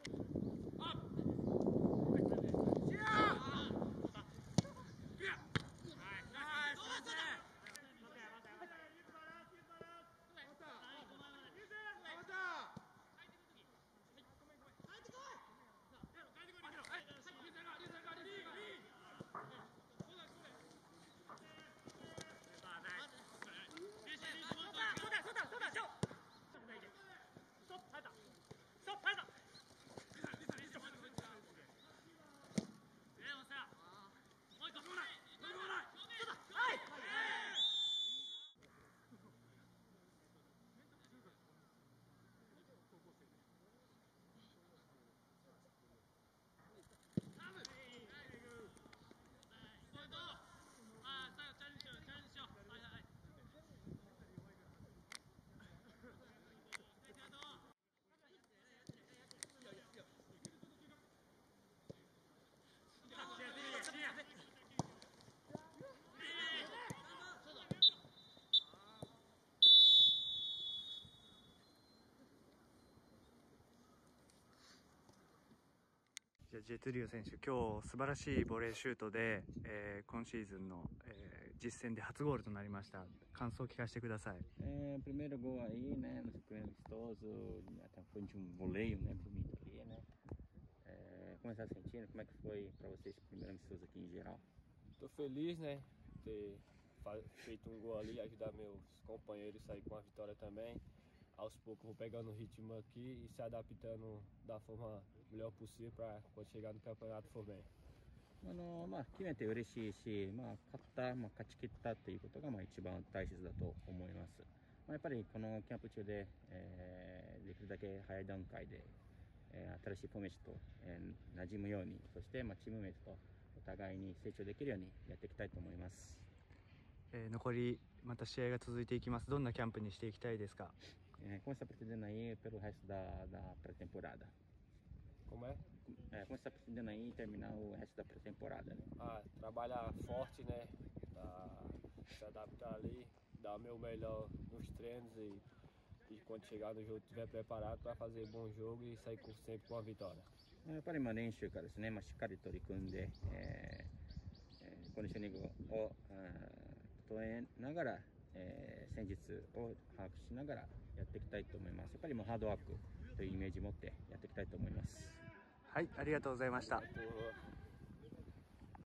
じゃあジェトリオ選手、今日素晴らしいボレーシュートで、今シーズンの、実戦で初ゴールとなりました。感想を聞かせてください。 Primeiro gol aí, né, no primeiro amistoso, até foi de um voleio, né, bonito ali, né. Como você está sentindo? Como é que foi para você esse primeiro amistoso aqui em geral? Tô feliz, né, ter feito um gol ali, ajudar meus companheiros a sair com a vitória também. Aos poucos vou pegando o ritmo aqui e se adaptando da forma melhor possível para quando chegar no campeonato for bem. 決めて嬉しいし、勝ち切ったということが一番大切だと思います。やっぱりこのキャンプ中で、できるだけ早い段階で、新しいフォーメーションと、馴染むように、そして、チームメイトとお互いに成長できるようにやっていきたいと思います。 残りまた試合が続いていきます。どんなキャンプにしていきたいですか？ Como você está pretendendo aí pelo resto da pré-temporada? Como é? Como você está pretendendo aí terminar o resto da pré-temporada, né? Trabalhar forte, né? Se adaptar ali, dar o meu melhor nos treinos e quando chegar no jogo estiver preparado para fazer bom jogo e sair sempre com a vitória. やっぱり練習からですね、しっかり取り組んで、コンディショニングを整えながら、戦術を把握しながらやっていきたいと思います。やっぱりハードワークというイメージを持ってやっていきたいと思います。 はい、ありがとうございました。